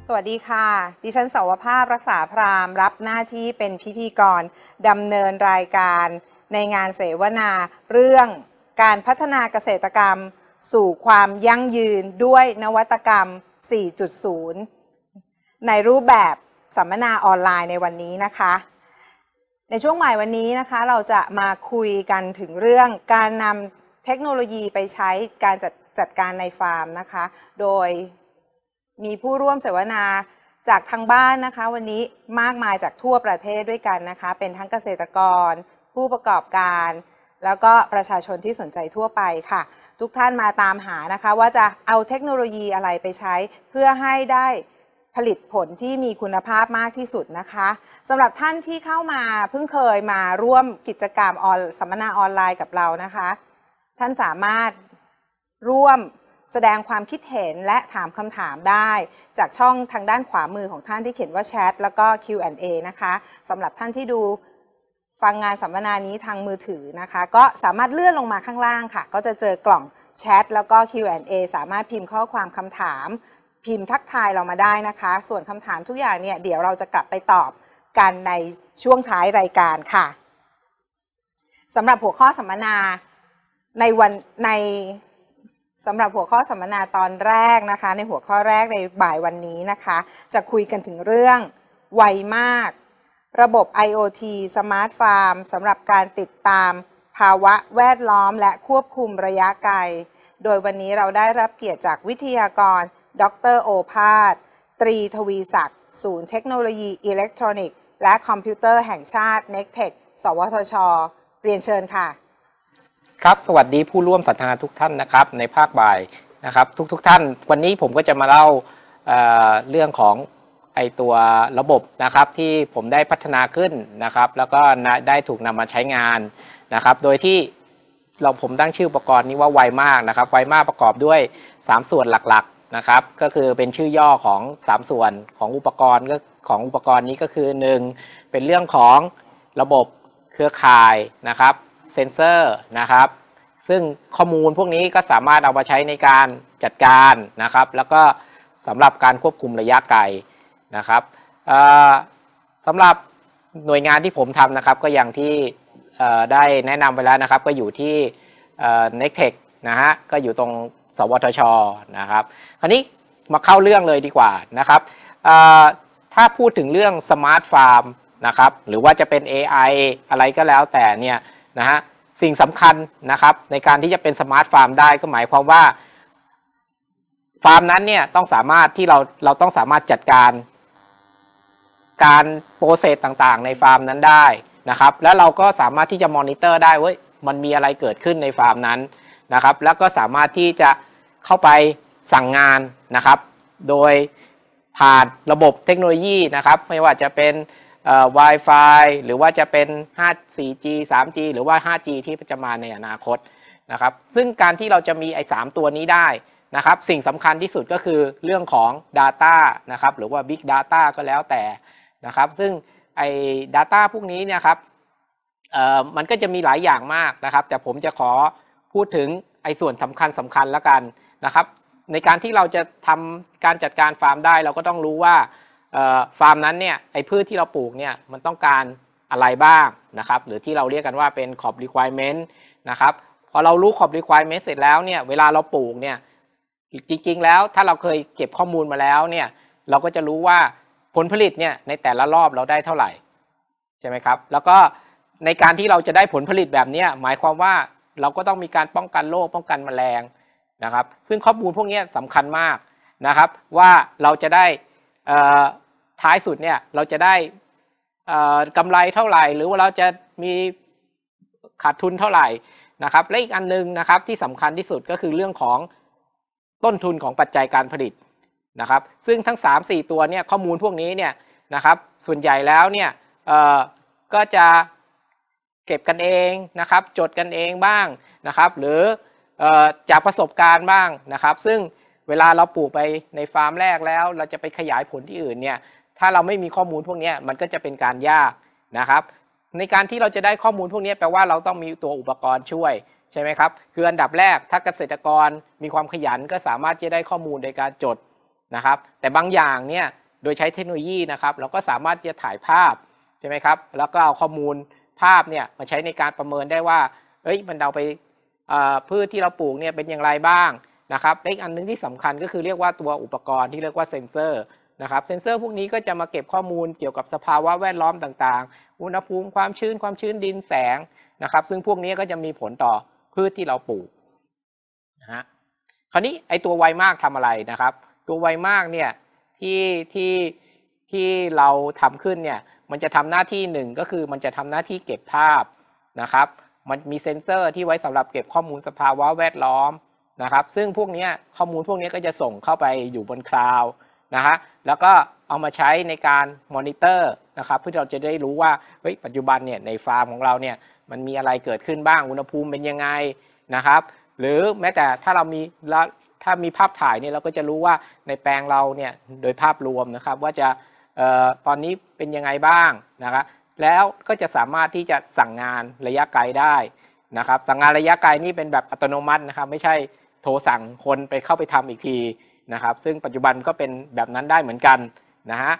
สวัสดีค่ะดิฉันสวภาพรักษาพรามรับหน้าที่เป็นพิธีกรดำเนินรายการในงานเสวนาเรื่องการพัฒนาเกษตรกรรมสู่ความยั่งยืนด้วยนวัตกรรม 4.0 ในรูปแบบสัมมนาออนไลน์ในวันนี้นะคะในช่วงบ่ายวันนี้นะคะเราจะมาคุยกันถึงเรื่องการนำเทคโนโลยีไปใช้การจัดการในฟาร์มนะคะโดยมีผู้ร่วมเสวนาจากทางบ้านนะคะวันนี้มากมายจากทั่วประเทศด้วยกันนะคะเป็นทั้งเกษตรกรผู้ประกอบการแล้วก็ประชาชนที่สนใจทั่วไปค่ะทุกท่านมาตามหานะคะว่าจะเอาเทคโนโลยีอะไรไปใช้เพื่อให้ได้ผลิตผลที่มีคุณภาพมากที่สุดนะคะสำหรับท่านที่เข้ามาเพิ่งเคยมาร่วมกิจกรรมสัมมนาออนไลน์กับเรานะคะท่านสามารถร่วมแสดงความคิดเห็นและถามคำถามได้จากช่องทางด้านขวามือของท่านที่เขียนว่าแชทแล้วก็ Q&A นะคะสำหรับท่านที่ดูฟังงานสัมมนานี้ทางมือถือนะคะก็สามารถเลื่อนลงมาข้างล่างค่ะก็จะเจอกล่องแชทแล้วก็ Q&A สามารถพิมพ์ข้อความคำถามพิมพ์ทักทายเรามาได้นะคะส่วนคำถามทุกอย่างเนี่ยเดี๋ยวเราจะกลับไปตอบกันในช่วงท้ายรายการค่ะสำหรับหัวข้อสัมมนาสำหรับหัวข้อสัมมนาตอนแรกนะคะในหัวข้อแรกในบ่ายวันนี้นะคะจะคุยกันถึงเรื่องไวมากระบบ IoT Smart Farm สำหรับการติดตามภาวะแวดล้อมและควบคุมระยะไกลโดยวันนี้เราได้รับเกียรติจากวิทยากรดร.โอภาส ตรีทวีศักดิ์ศูนย์เทคโนโลยีอิเล็กทรอนิกส์และคอมพิวเตอร์แห่งชาติ NECTEC สวทช.เรียนเชิญค่ะครับสวัสดีผู้ร่วมสัมมนาทุกท่านนะครับในภาคบ่ายนะครับทุกท่านวันนี้ผมก็จะมาเล่าเรื่องของตัวระบบนะครับที่ผมได้พัฒนาขึ้นนะครับแล้วก็ได้ถูกนำมาใช้งานนะครับโดยที่ผมตั้งชื่ออุปกรณ์นี้ว่าไวมากนะครับไวมากประกอบด้วย3ส่วนหลักๆนะครับก็คือเป็นชื่อย่อของ3ส่วนของอุปกรณ์นี้ก็คือ1เป็นเรื่องของระบบเครือข่ายนะครับเซ็นเซอร์นะครับซึ่งข้อมูลพวกนี้ก็สามารถเอามาใช้ในการจัดการนะครับแล้วก็สำหรับการควบคุมระยะไกลนะครับสำหรับหน่วยงานที่ผมทำนะครับก็อย่างที่ได้แนะนำไปแล้วนะครับก็อยู่ที่NECTEC นะฮะก็อยู่ตรงสวทชนะครับคราวนี้มาเข้าเรื่องเลยดีกว่านะครับถ้าพูดถึงเรื่องสมาร์ทฟาร์มนะครับหรือว่าจะเป็น AI อะไรก็แล้วแต่เนี่ยนะฮะสิ่งสำคัญนะครับในการที่จะเป็นสมาร์ทฟาร์มได้ก็หมายความว่าฟาร์มนั้นเนี่ยต้องสามารถที่เราต้องสามารถจัดการโปรเซสต่างๆในฟาร์มนั้นได้นะครับแล้วเราก็สามารถที่จะมอนิเตอร์ได้ว่ามันมีอะไรเกิดขึ้นในฟาร์มนั้นนะครับแล้วก็สามารถที่จะเข้าไปสั่งงานนะครับโดยผ่านระบบเทคโนโลยีนะครับไม่ว่าจะเป็นWi-Fi หรือว่าจะเป็น 4G 3G หรือว่า 5G ที่จะมาในอนาคตนะครับซึ่งการที่เราจะมี3ตัวนี้ได้นะครับสิ่งสำคัญที่สุดก็คือเรื่องของ Data นะครับหรือว่า Big Data ก็แล้วแต่นะครับซึ่งData พวกนี้เนี่ยครับมันก็จะมีหลายอย่างมากนะครับแต่ผมจะขอพูดถึงส่วนสำคัญแล้วกันนะครับในการที่เราจะทำการจัดการฟาร์มได้เราก็ต้องรู้ว่าฟาร์มนั้นเนี่ยพืชที่เราปลูกเนี่ยมันต้องการอะไรบ้างนะครับหรือที่เราเรียกกันว่าเป็น Crop Requirement นะครับพอเรารู้ Crop Requirement เสร็จแล้วเนี่ยเวลาเราปลูกเนี่ยจริงๆแล้วถ้าเราเคยเก็บข้อมูลมาแล้วเนี่ยเราก็จะรู้ว่าผลผลิตเนี่ยในแต่ละรอบเราได้เท่าไหร่ใช่ไหมครับแล้วก็ในการที่เราจะได้ผลผลิตแบบนี้หมายความว่าเราก็ต้องมีการป้องกันโรคป้องกันแมลงนะครับซึ่งข้อมูลพวกนี้สำคัญมากนะครับว่าเราจะได้ท้ายสุดเนี่ยเราจะได้กำไรเท่าไหร่หรือว่าเราจะมีขาดทุนเท่าไหร่นะครับและอีกอันนึงนะครับที่สำคัญที่สุดก็คือเรื่องของต้นทุนของปัจจัยการผลิตนะครับซึ่งทั้ง 3-4 ตัวเนี่ยข้อมูลพวกนี้เนี่ยนะครับส่วนใหญ่แล้วเนี่ยก็จะเก็บกันเองนะครับจดกันเองบ้างนะครับหรือจากประสบการณ์บ้างนะครับซึ่งเวลาเราปลูกไปในฟาร์มแรกแล้วเราจะไปขยายผลที่อื่นเนี่ยถ้าเราไม่มีข้อมูลพวกนี้มันก็จะเป็นการยากนะครับในการที่เราจะได้ข้อมูลพวกนี้แปลว่าเราต้องมีตัวอุปกรณ์ช่วยใช่ไหมครับคืออันดับแรกถ้าเกษตรกรมีความขยันก็สามารถจะได้ข้อมูลในการจดนะครับแต่บางอย่างเนี่ยโดยใช้เทคโนโลยีนะครับเราก็สามารถจะถ่ายภาพใช่ไหมครับแล้วก็เอาข้อมูลภาพเนี่ยมาใช้ในการประเมินได้ว่ามันเอาไปพืชที่เราปลูกเนี่ยเป็นอย่างไรบ้างนะครับอีกอันนึงที่สำคัญก็คือเรียกว่าตัวอุปกรณ์ที่เรียกว่าเซ็นเซอร์นะครับเซ็นเซอร์พวกนี้ก็จะมาเก็บข้อมูลเกี่ยวกับสภาวะแวดล้อมต่างๆอุณหภูมิความชื้นดินแสงนะครับซึ่งพวกนี้ก็จะมีผลต่อพืชที่เราปลูกนะฮะคราวนี้ไอตัวไวมากทำอะไรนะครับตัวไวมากเนี่ยที่เราทำขึ้นเนี่ยมันจะทำหน้าที่หนึ่งก็คือมันจะทำหน้าที่เก็บภาพนะครับมันมีเซ็นเซอร์ที่ไว้สำหรับเก็บข้อมูลสภาวะแวดล้อมนะครับซึ่งพวกนี้ข้อมูลพวกนี้ก็จะส่งเข้าไปอยู่บนคลาวด์นะฮะแล้วก็เอามาใช้ในการมอนิเตอร์นะครับเพื่อเราจะได้รู้ว่าปัจจุบันเนี่ยในฟาร์มของเราเนี่ยมันมีอะไรเกิดขึ้นบ้างอุณหภูมิเป็นยังไงนะครับหรือแม้แต่ถ้ามีภาพถ่ายเนี่ยเราก็จะรู้ว่าในแปลงเราเนี่ยโดยภาพรวมนะครับว่าจะตอนนี้เป็นยังไงบ้างนะครับแล้วก็จะสามารถที่จะสั่งงานระยะไกลได้นะครับสั่งงานระยะไกลนี่เป็นแบบอัตโนมัตินะครับไม่ใช่โทรสั่งคนไปเข้าไปทำอีกทีนะครับซึ่งปัจจุบันก็เป็นแบบนั้นได้เหมือนกันนะฮะ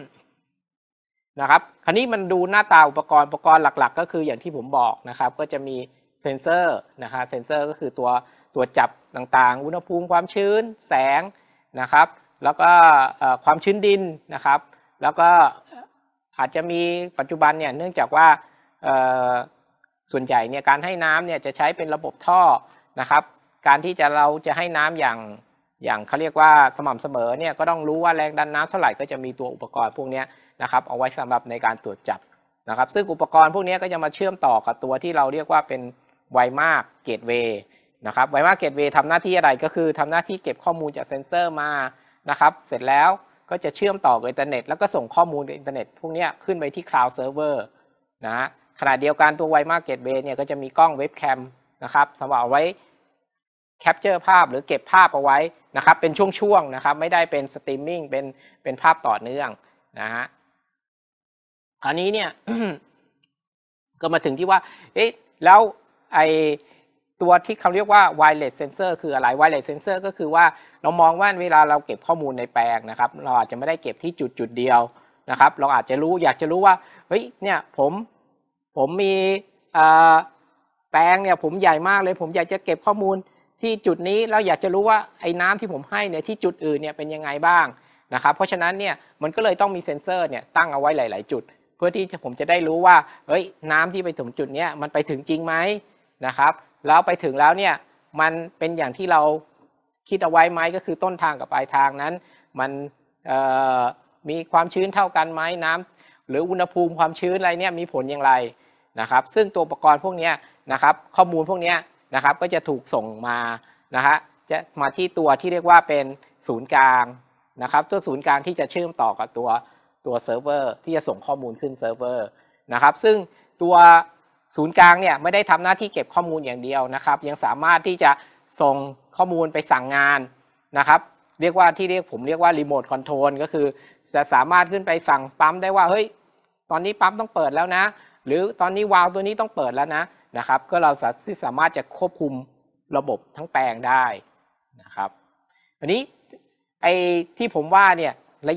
นะครับคราวนี้มันดูหน้าตาอุปกรณ์หลักๆก็คืออย่างที่ผมบอกนะครับก็จะมีเซ็นเซอร์นะครับเซ็นเซอร์ก็คือตัวจับต่างๆอุณหภูมิความชื้นแสงนะครับแล้วก็ความชื้นดินนะครับแล้วก็อาจจะมีปัจจุบันเนี่ยเนื่องจากว่าส่วนใหญ่เนี่ยการให้น้ำเนี่ยจะใช้เป็นระบบท่อนะครับการที่เราจะให้น้ำอย่างเขาเรียกว่าสม่ำเสมอเนี่ยก็ต้องรู้ว่าแรงดันน้ำเท่าไหร่ก็จะมีตัวอุปกรณ์พวกนี้นะครับเอาไว้สำหรับในการตรวจจับนะครับซึ่งอุปกรณ์พวกนี้ก็จะมาเชื่อมต่อกับตัวที่เราเรียกว่าเป็นไวมากเกตเวย์นะครับไวมากเกตเวย์ทำหน้าที่อะไรก็คือทำหน้าที่เก็บข้อมูลจากเซ็นเซอร์มานะครับเสร็จแล้วก็จะเชื่อมต่อกับอินเทอร์เน็ตแล้วก็ส่งข้อมูลจากอินเทอร์เน็ตพวกนี้ขึ้นไปที่ Cloud Server นะขณะเดียวกันตัวไวมากเกตเวย์เนี่ยก็จะมีกล้องเว็บแคมนะครับสำหรับเอาไว้แคปเจอร์ภาพหรือเก็บภาพเอาไว้นะครับเป็นช่วงๆนะครับไม่ได้เป็นสตรีมมิ่งเป็นภาพต่อเนื่องนะฮะคราวนี้เนี่ย ก็มาถึงที่ว่าแล้วไอตัวที่เขาเรียกว่า wireless sensor คืออะไร wireless sensor ก็คือว่าเรามองว่าเวลาเราเก็บข้อมูลในแปลงนะครับเราอาจจะไม่ได้เก็บที่จุดเดียวนะครับเราอาจจะอยากจะรู้ว่าเนี่ยผมมีแปลงเนี่ยผมใหญ่มากเลยผมอยากจะเก็บข้อมูลที่จุดนี้แล้วอยากจะรู้ว่าไอ้น้ำที่ผมให้เนี่ยที่จุดอื่นเนี่ยเป็นยังไงบ้างนะครับเพราะฉะนั้นเนี่ยมันก็เลยต้องมีเซ็นเซอร์เนี่ยตั้งเอาไว้หลายๆจุดเพื่อที่ผมจะได้รู้ว่าน้ำที่ไปถึงจุดนี้มันไปถึงจริงไหมนะครับแล้วไปถึงแล้วเนี่ยมันเป็นอย่างที่เราคิดเอาไว้ไหมก็คือต้นทางกับปลายทางนั้นมันมีความชื้นเท่ากันไหมน้ำหรืออุณหภูมิความชื้นอะไรเนี่ยมีผลอย่างไรนะครับซึ่งตัวอุปกรณ์พวกนี้นะครับข้อมูลพวกนี้นะครับก็จะถูกส่งมานะฮะจะมาที่ตัวที่เรียกว่าเป็นศูนย์กลางนะครับตัวศูนย์กลางที่จะเชื่อมต่อกับตัวเซิร์ฟเวอร์ที่จะส่งข้อมูลขึ้นเซิร์ฟเวอร์นะครับซึ่งตัวศูนย์กลางเนี่ยไม่ได้ทำหน้าที่เก็บข้อมูลอย่างเดียวนะครับยังสามารถที่จะส่งข้อมูลไปสั่งงานนะครับเรียกว่าผมเรียกว่ารีโมทคอนโทรลก็คือจะสามารถขึ้นไปสั่งปั๊มได้ว่าตอนนี้ปั๊มต้องเปิดแล้วนะหรือตอนนี้วาล์วตัวนี้ต้องเปิดแล้วนะครับก็เราสามารถจะควบคุมระบบทั้งแปลงได้นะครับอันนี้ที่ผมว่าเนี่ยระ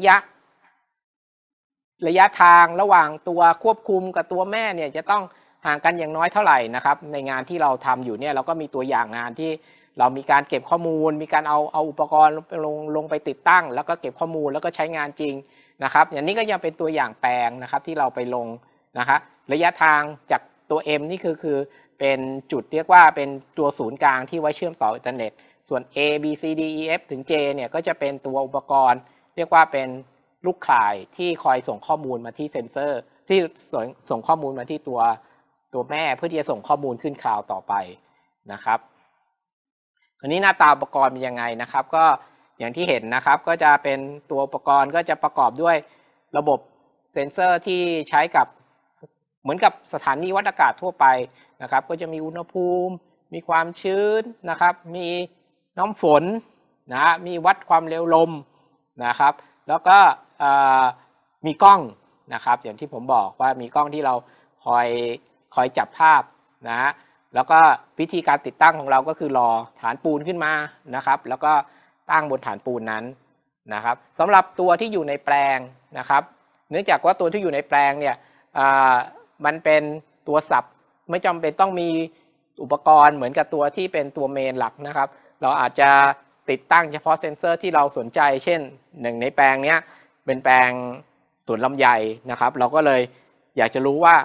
ยะทางระหว่างตัวควบคุมกับตัวแม่เนี่ยจะต้องห่างกันอย่างน้อยเท่าไหร่นะครับในงานที่เราทำอยู่เนี่ยเราก็มีตัวอย่างงานที่เรามีการเก็บข้อมูลมีการเอาอุปกรณ์ลงไปติดตั้งแล้วก็เก็บข้อมูลแล้วก็ใช้งานจริงนะครับอย่างนี้ก็ยังเป็นตัวอย่างแปลงนะครับที่เราไปลงนะครับระยะทางจากตัว M นี่คือเป็นจุดเรียกว่าเป็นตัวศูนย์กลางที่ไว้เชื่อมต่ออินเทอร์เน็ตส่วน A B C D E F ถึง J เนี่ยก็จะเป็นตัวอุปกรณ์เรียกว่าเป็นลูกข่ายที่คอยส่งข้อมูลมาที่เซ็นเซอร์ที่ส่งข้อมูลมาที่ตัวแม่เพื่อที่จะส่งข้อมูลขึ้นคลาวด์ต่อไปนะครับคราวนี้หน้าตาอุปกรณ์เป็นยังไงนะครับก็อย่างที่เห็นนะครับก็จะเป็นตัวอุปกรณ์ก็จะประกอบด้วยระบบเซ็นเซอร์ที่ใช้กับเหมือนกับสถานีวัดอากาศทั่วไปนะครับก็จะมีอุณหภูมิมีความชื้นนะครับมีน้ำฝนมีวัดความเร็วลมนะครับแล้วก็มีกล้องนะครับอย่างที่ผมบอกว่ามีกล้องที่เราคอยจับภาพแล้วก็วิธีการติดตั้งของเราก็คือรอฐานปูนขึ้นมานะครับแล้วก็ตั้งบนฐานปูนนั้นนะครับสำหรับตัวที่อยู่ในแปลงนะครับเนื่องจากว่าตัวที่อยู่ในแปลงเนี่ยมันเป็นตัวสับไม่จำเป็นต้องมีอุปกรณ์เหมือนกับตัวที่เป็นตัวเมนหลักนะครับเราอาจจะติดตั้งเฉพาะเซ็นเซอร์ที่เราสนใจเช่นหนึ่งในแปลงนี้เป็นแปลงสวนลำไยนะครับเราก็เลยอยากจะรู้ว่า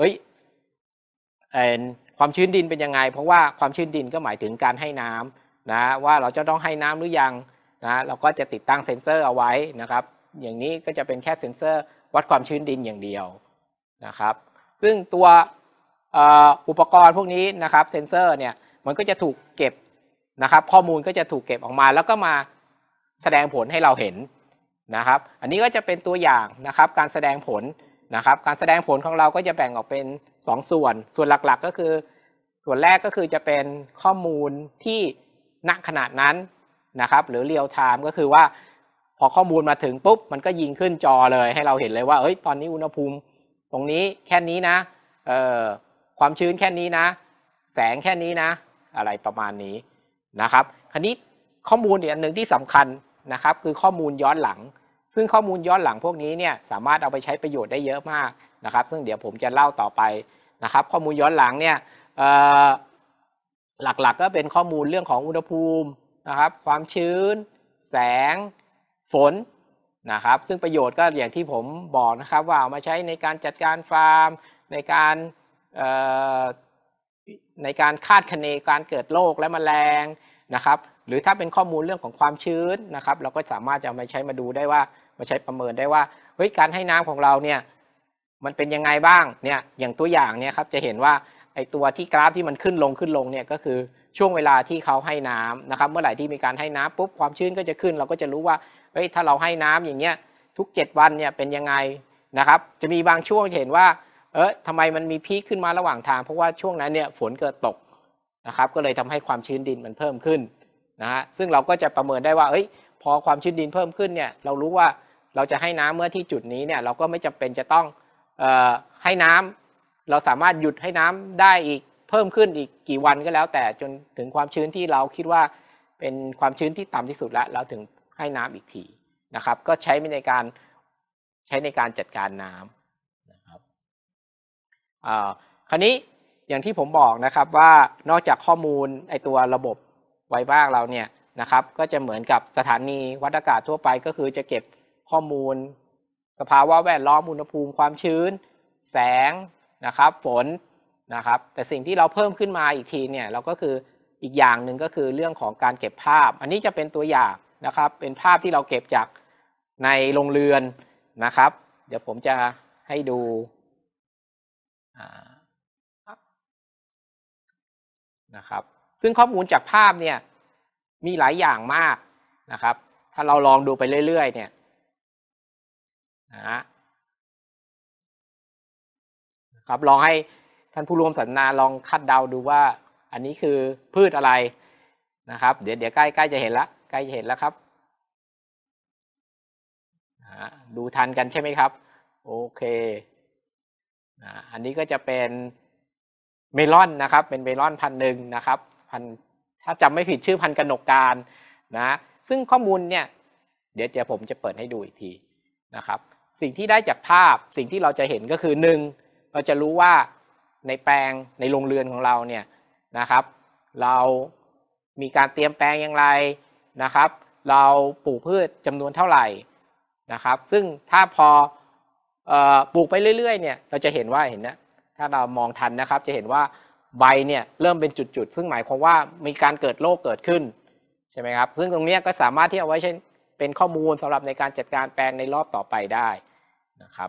ความชื้นดินเป็นยังไงเพราะว่าความชื้นดินก็หมายถึงการให้น้ำนะว่าเราจะต้องให้น้ำหรือยังนะเราก็จะติดตั้งเซ็นเซอร์เอาไว้นะครับอย่างนี้ก็จะเป็นแค่เซ็นเซอร์วัดความชื้นดินอย่างเดียวนะครับซึ่งตัวอุปกรณ์พวกนี้นะครับเซ็นเซอร์เนี่ยมันก็จะถูกเก็บนะครับข้อมูลก็จะถูกเก็บออกมาแล้วก็มาแสดงผลให้เราเห็นนะครับอันนี้ก็จะเป็นตัวอย่างนะครับการแสดงผลนะครับการแสดงผลของเราก็จะแบ่งออกเป็น2ส่วนหลักๆก็คือส่วนแรกก็คือจะเป็นข้อมูลที่ณขณะนั้นนะครับหรือเรียลไทม์ก็คือว่าพอข้อมูลมาถึงปุ๊บมันก็ยิงขึ้นจอเลยให้เราเห็นเลยว่าตอนนี้อุณหภูมิตรงนี้แค่นี้นะความชื้นแค่นี้นะแสงแค่นี้นะอะไรประมาณนี้นะครับคราวนี้ข้อมูลอีกอันหนึ่งที่สำคัญนะครับคือข้อมูลย้อนหลังซึ่งข้อมูลย้อนหลังพวกนี้เนี่ยสามารถเอาไปใช้ประโยชน์ได้เยอะมากนะครับซึ่งเดี๋ยวผมจะเล่าต่อไปนะครับข้อมูลย้อนหลังเนี่ยหลักๆก็เป็นข้อมูลเรื่องของอุณหภูมินะครับความชื้นแสงฝนนะครับซึ่งประโยชน์ก็อย่างที่ผมบอกนะครับว่าเอามาใช้ในการจัดการฟาร์มในการคาดคะเนการเกิดโรคและแมลงนะครับหรือถ้าเป็นข้อมูลเรื่องของความชื้นนะครับเราก็สามารถจะมาใช้มาดูได้ว่ามาใช้ประเมินได้ว่าการให้น้ำของเราเนี่ยมันเป็นยังไงบ้างเนี่ยอย่างตัวอย่างเนี่ยครับจะเห็นว่าไอตัวที่กราฟที่มันขึ้นลงเนี่ยก็คือช่วงเวลาที่เขาให้น้ำนะครับเมื่อไหร่ที่มีการให้น้ำปุ๊บความชื้นก็จะขึ้นเราก็จะรู้ว่าถ้าเราให้น้ำอย่างเงี้ยทุก7วันเนี่ยเป็นยังไงนะครับจะมีบางช่วงเห็นว่าทำไมมันมีพีคขึ้นมาระหว่างทางเพราะว่าช่วงนั้นเนี่ยฝนเกิดตกนะครับก็เลยทำให้ความชื้นดินมันเพิ่มขึ้นนะฮะซึ่งเราก็จะประเมินได้ว่าพอความชื้นดินเพิ่มขึ้นเนี่ยเรารู้ว่าเราจะให้น้ำเมื่อที่จุดนี้เนี่ยเราก็ไม่จำเป็นจะต้องให้น้ำเราสามารถหยุดให้น้ำได้อีกเพิ่มขึ้นอีกกี่วันก็แล้วแต่จนถึงความชื้นที่เราคิดว่าเป็นความชื้นที่ต่ำที่สุดแล้วเราถึงให้น้ำอีกทีนะครับก็ใช้ในการจัดการน้ำนะครับคราวนี้อย่างที่ผมบอกนะครับว่านอกจากข้อมูลตัวระบบไวบ้างเราเนี่ยนะครับก็จะเหมือนกับสถานีวัดอากาศทั่วไปก็คือจะเก็บข้อมูลสภาวะแวดล้อมอุณหภูมิความชื้นแสงนะครับฝนนะครับแต่สิ่งที่เราเพิ่มขึ้นมาอีกทีเนี่ยเราก็คืออีกอย่างหนึ่งก็คือเรื่องของการเก็บภาพอันนี้จะเป็นตัวอย่างนะครับเป็นภาพที่เราเก็บจากในโรงเรือนนะครับเดี๋ยวผมจะให้ดูนะครับซึ่งข้อมูลจากภาพเนี่ยมีหลายอย่างมากนะครับถ้าเราลองดูไปเรื่อยๆเนี่ยนะครับลองให้ท่านผู้ร่วมสัมมนาลองคาดเดาดูว่าอันนี้คือพืชอะไรนะครับเดี๋ยวใกล้จะเห็นละใกล้จะเห็นแล้วครับดูทันกันใช่ไหมครับโอเคอันนี้ก็จะเป็นเมลอนนะครับเป็นเมลอนพันธุ์หนึ่งนะครับถ้าจำไม่ผิดชื่อพันธุ์กนกการนะซึ่งข้อมูลเนี่ยเดี๋ยวผมจะเปิดให้ดูอีกทีนะครับสิ่งที่ได้จากภาพสิ่งที่เราจะเห็นก็คือ1เราจะรู้ว่าในแปลงในโรงเรือนของเราเนี่ยนะครับเรามีการเตรียมแปลงอย่างไรนะครับเราปลูกพืชจำนวนเท่าไหร่นะครับซึ่งถ้าพอปลูกไปเรื่อยๆเนี่ยเราจะเห็นว่าถ้าเรามองทันนะครับจะเห็นว่าใบเนี่ยเริ่มเป็นจุดๆซึ่งหมายความว่ามีการเกิดโรคเกิดขึ้นใช่ไหมครับซึ่งตรงนี้ก็สามารถที่เอาไว้ใช้เป็นข้อมูลสำหรับในการจัดการแปลงในรอบต่อไปได้นะครับ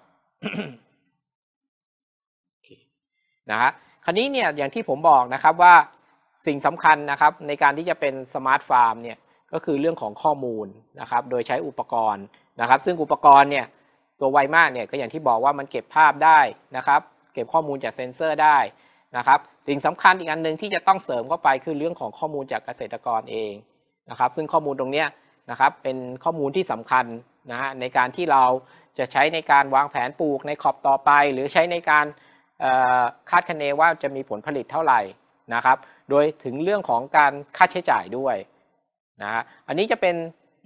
นะฮะคราวนี้เนี่ยอย่างที่ผมบอกนะครับว่าสิ่งสำคัญนะครับในการที่จะเป็นสมาร์ทฟาร์มเนี่ยก็คือเรื่องของข้อมูลนะครับโดยใช้อุปกรณ์นะครับซึ่งอุปกรณ์เนี่ยตัวไวมากเนี่ยก็อย่างที่บอกว่ามันเก็บภาพได้นะครับเก็บข้อมูลจากเซ็นเซอร์ได้นะครับสิ่งสำคัญอีกอันนึงที่จะต้องเสริมเข้าไปคือเรื่องของข้อมูลจากเกษตรกรเองนะครับซึ่งข้อมูลตรงนี้นะครับเป็นข้อมูลที่สำคัญนะฮะในการที่เราจะใช้ในการวางแผนปลูกในขอบต่อไปหรือใช้ในการคาดคะเนว่าจะมีผลผลิตเท่าไหร่นะครับโดยถึงเรื่องของการค่าใช้จ่ายด้วยนะอันนี้จะเป็น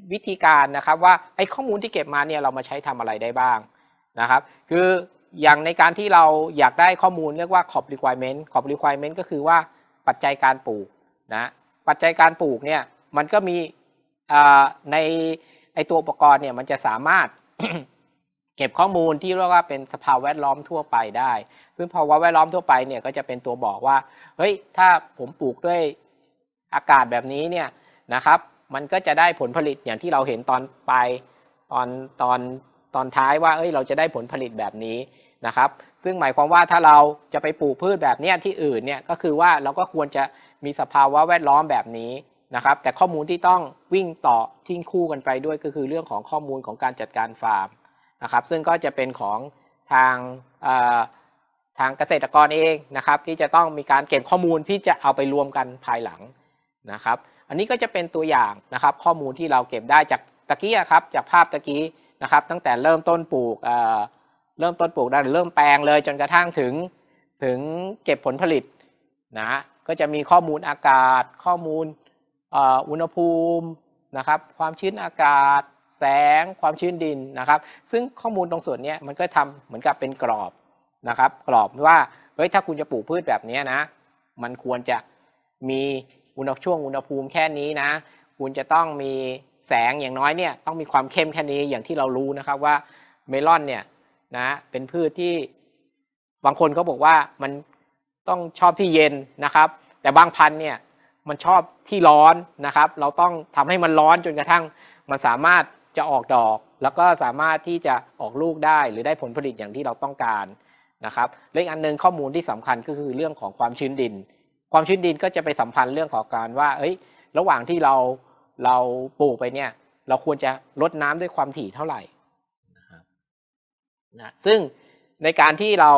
วิธีการนะครับว่าไอ้ข้อมูลที่เก็บมาเนี่ยเรามาใช้ทำอะไรได้บ้างนะครับคืออย่างในการที่เราอยากได้ข้อมูลเรียกว่า crop requirement ก็คือว่าปัจจัยการปลูกนะปัจจัยการปลูกเนี่ยมันก็มีในไอตัวอุปกรณ์เนี่ยมันจะสามารถ เก็บข้อมูลที่เรียกว่าเป็นสภาพแวดล้อมทั่วไปได้ซึ่งภาวะแวดล้อมทั่วไปเนี่ยก็จะเป็นตัวบอกว่าเฮ้ยถ้าผมปลูกด้วยอากาศแบบนี้เนี่ยนะครับมันก็จะได้ผลผลิตอย่างที่เราเห็นตอนปลายตอนท้ายว่าเราจะได้ผลผลิตแบบนี้นะครับซึ่งหมายความว่าถ้าเราจะไปปลูกพืชแบบนี้ที่อื่นเนี่ยก็คือว่าเราก็ควรจะมีสภาวะแวดล้อมแบบนี้นะครับแต่ข้อมูลที่ต้องวิ่งต่อทิ้งคู่กันไปด้วยก็คือเรื่องของข้อมูลของการจัดการฟาร์มนะครับซึ่งก็จะเป็นของทางเกษตรกรเองนะครับที่จะต้องมีการเก็บข้อมูลที่จะเอาไปรวมกันภายหลังนะครับอันนี้ก็จะเป็นตัวอย่างนะครับข้อมูลที่เราเก็บได้จากตะกี้ครับจากภาพตะกี้นะครับตั้งแต่เริ่มต้นปลูกได้เริ่มแปลงเลยจนกระทั่งถึงเก็บผลผลิตนะก็จะมีข้อมูลอากาศข้อมูลอุณหภูมินะครับความชื้นอากาศแสงความชื้นดินนะครับซึ่งข้อมูลตรงส่วนนี้มันก็ทำเหมือนกับเป็นกรอบนะครับกรอบว่าถ้าคุณจะปลูกพืชแบบนี้นะมันควรจะมีอุณหภูมิแค่นี้นะคุณจะต้องมีแสงอย่างน้อยเนี่ยต้องมีความเข้มแค่นี้อย่างที่เรารู้นะครับว่าเมลอนเนี่ยนะเป็นพืชที่บางคนก็บอกว่ามันต้องชอบที่เย็นนะครับแต่บางพันธุ์เนี่ยมันชอบที่ร้อนนะครับเราต้องทำให้มันร้อนจนกระทั่งมันสามารถจะออกดอกแล้วก็สามารถที่จะออกลูกได้หรือได้ผลผลิตอย่างที่เราต้องการนะครับและอีกอันนึงข้อมูลที่สำคัญก็คือเรื่องของความชื้นดินความชื้นดินก็จะไปสัมพันธ์เรื่องของการว่าระหว่างที่เราปลูกไปเนี่ยเราควรจะรดน้ำด้วยความถี่เท่าไหร่นะครับนะซึ่งในการที่เรา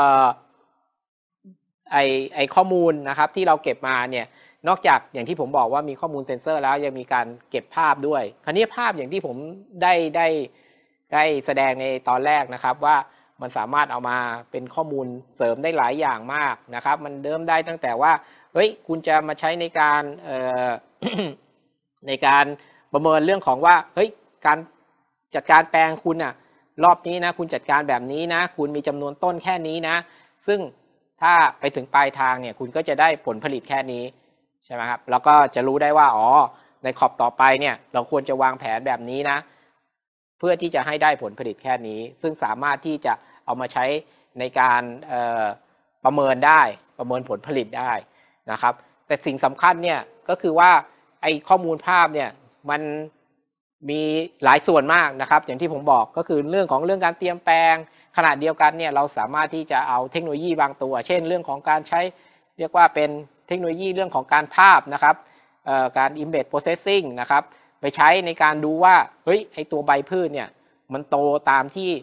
ไอข้อมูลนะครับที่เราเก็บมาเนี่ยนอกจากอย่างที่ผมบอกว่ามีข้อมูลเซ็นเซอร์แล้วยังมีการเก็บภาพด้วยคราวนี้ภาพอย่างที่ผมได้แสดงในตอนแรกนะครับว่ามันสามารถเอามาเป็นข้อมูลเสริมได้หลายอย่างมากนะครับมันเริ่มได้ตั้งแต่ว่าคุณจะมาใช้ในการ ในการประเมินเรื่องของว่าการจัดการแปลงคุณรอบนี้นะคุณจัดการแบบนี้นะคุณมีจำนวนต้นแค่นี้นะซึ่งถ้าไปถึงปลายทางเนี่ยคุณก็จะได้ผลผลิตแค่นี้ใช่ไหมครับแล้วก็จะรู้ได้ว่าในขอบต่อไปเนี่ยเราควรจะวางแผนแบบนี้นะเพื่อที่จะให้ได้ผลผลิตแค่นี้ซึ่งสามารถที่จะเอามาใช้ในการประเมินได้ประเมินผลผลิตได้นะครับแต่สิ่งสำคัญเนี่ยก็คือว่าไอ้ข้อมูลภาพเนี่ยมันมีหลายส่วนมากนะครับอย่างที่ผมบอกก็คือเรื่องการเตรียมแปลงขณะเดียวกันเนี่ยเราสามารถที่จะเอาเทคโนโลยีบางตัวเช่นเรื่องของการใช้เรียกว่าเป็นเทคโนโลยีเรื่องของการภาพนะครับการ Image Processing นะครับไปใช้ในการดูว่าไอตัวใบพืชเนี่ยมันโตตามที่